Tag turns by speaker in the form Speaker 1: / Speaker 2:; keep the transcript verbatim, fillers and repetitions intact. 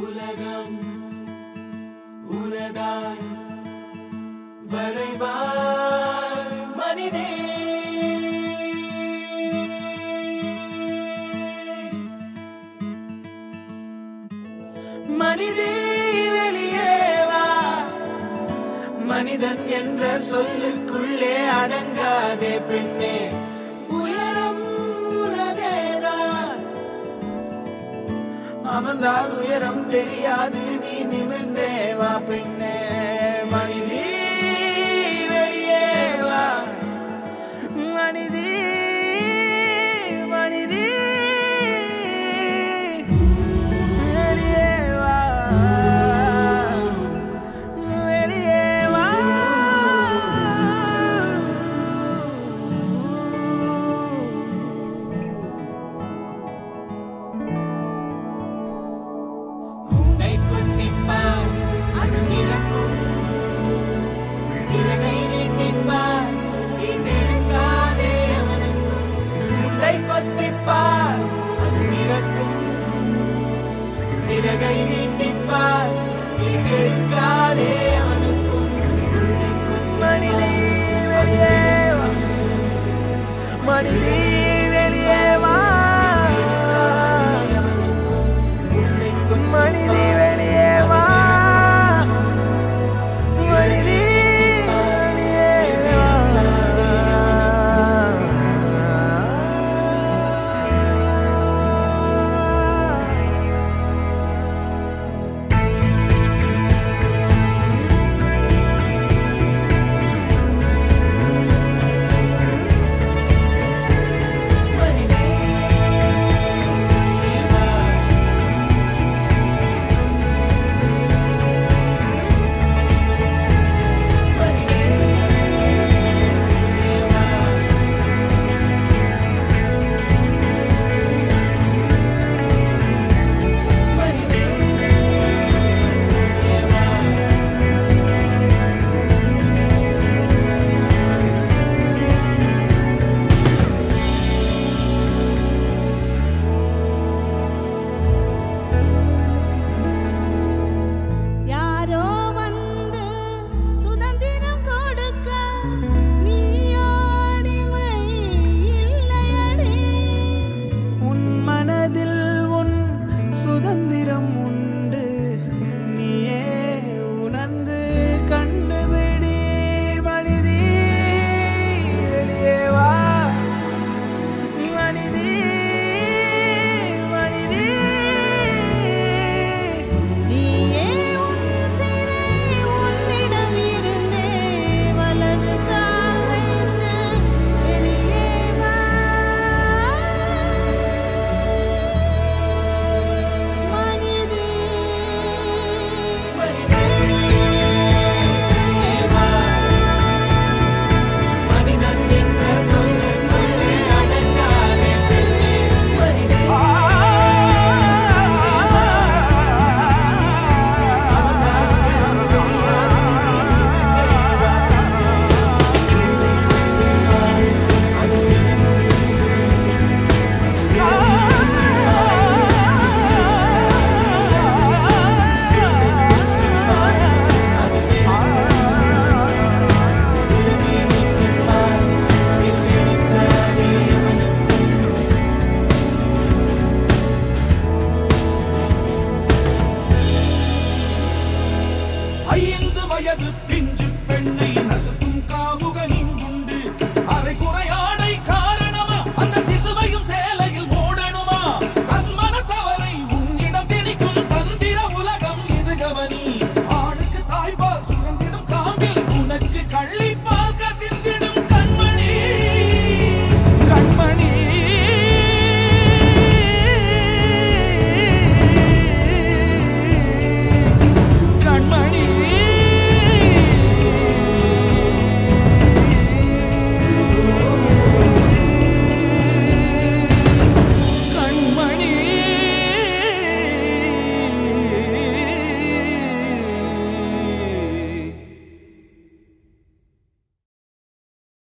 Speaker 1: உலகம் உனதாய் வரைவாய் மனிதே. மனிதே வெளியே வா, மனிதன் என்ற சொல்லுக்குள்ளே அடங்காதே பெண்ணே. உயரம் உனதேதான், அமர்ந்தால் உயரம் தெரியாது, நீ நிமிர்ந்தே வா பெண்ணே. மனிதே வெளியே வா, மனிதே மனிதே வெளியே வா, வெளியே வா. கூண்டை கொத்திப்பார் அது திறக்கும், சிறகை நீட்டிப்பார் சீண்டெடுக்காதே அவனுக்கும். கூண்டை கொத்திப்பார் அது திறக்கும், சிறகை நீட்டிப்பார் சீண்டெடுக்காதே அவனுக்கும். மனிதே வெளியே வா, மனிதே